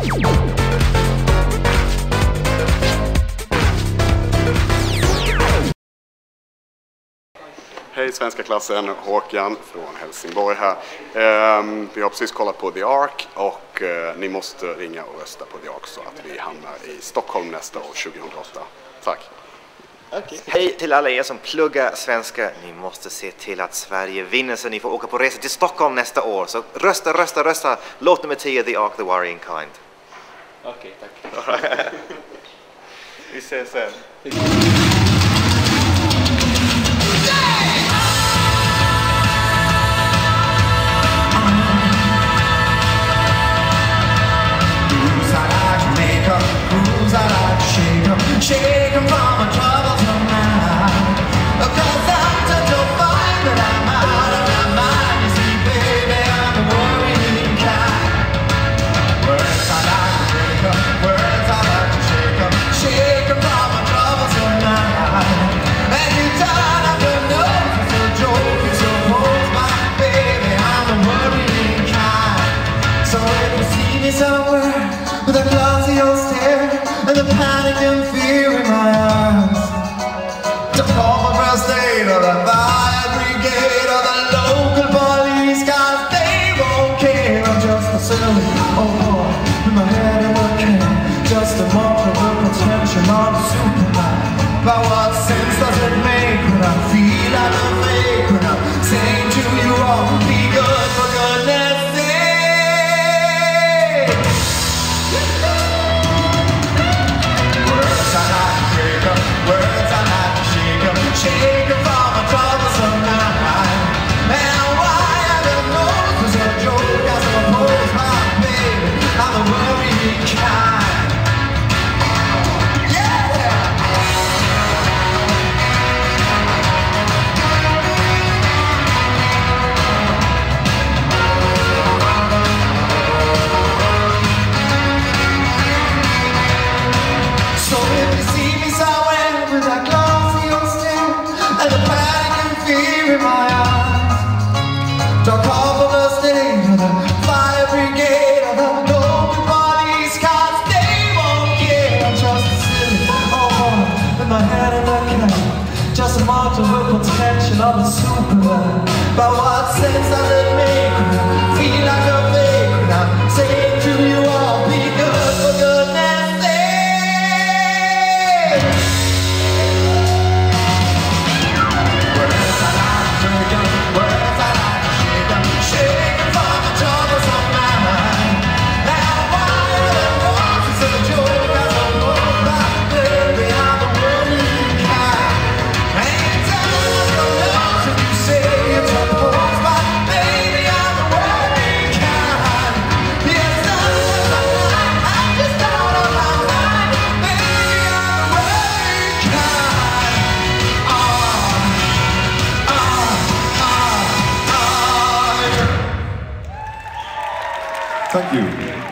Hej svenska klassen, Håkan från Helsingborg här. Vi har precis kollat på The Ark och ni måste ringa och rösta på The Ark så att vi hamnar i Stockholm nästa år, 2008. Tack! Okay. Hej till alla er som pluggar svenska. Ni måste se till att Sverige vinner så ni får åka på resa till Stockholm nästa år. Så rösta, rösta, rösta. Låt nummer 10, The Ark, The Worrying Kind. Okej, tack. Vi ses sen. Shake 'em from my troubles tonight. 'Cause I'm such a fight, but I'm out of my mind. You see, baby, I'm the worrying kind. Words I like to break 'em, words I like to shake 'em. Shake 'em from my troubles tonight. And you turn up your nose, it's a joke, it's your fault, my baby, I'm the worrying kind. So if you see me somewhere with a glossy old stare and the panic and fear in my eyes, to call my first aid or the fire brigade or the local police, 'cause they won't care. I'm just a silly old boy with my head in a can, just a mark of the potential of a Superman. But what sense does it make when I feel like a fake, when I'm saying to you all, be good for goodness sake? Words I like to break 'em, words I like to shake 'em. Shake 'em from my troubles tonight. And why I don't know, 'cause a joke I suppose, my baby, I'm the worrying kind. So if you see me somewhere with that glossy old stare and the panic and fear in my eyes, don't call for the state or the fire brigade or the local police, 'cause they won't care. I'm just a silly old boy with my head in the can, just a mark of the potential of a Superman. But what sense does it make when I feel like a fake, when I'm saying to you all, be good for goodness sake? Words I like to break 'em, words I like to shake 'em. Shake 'em from the troubles of my mind. Now why are the voices of joy as a wolf, my baby, I'm the worrying kind. And time don't know if you say it's a pose, but baby, I'm the worrying kind. Yes, I'm just out of my mind. Baby, I'm the worrying kind. Thank you.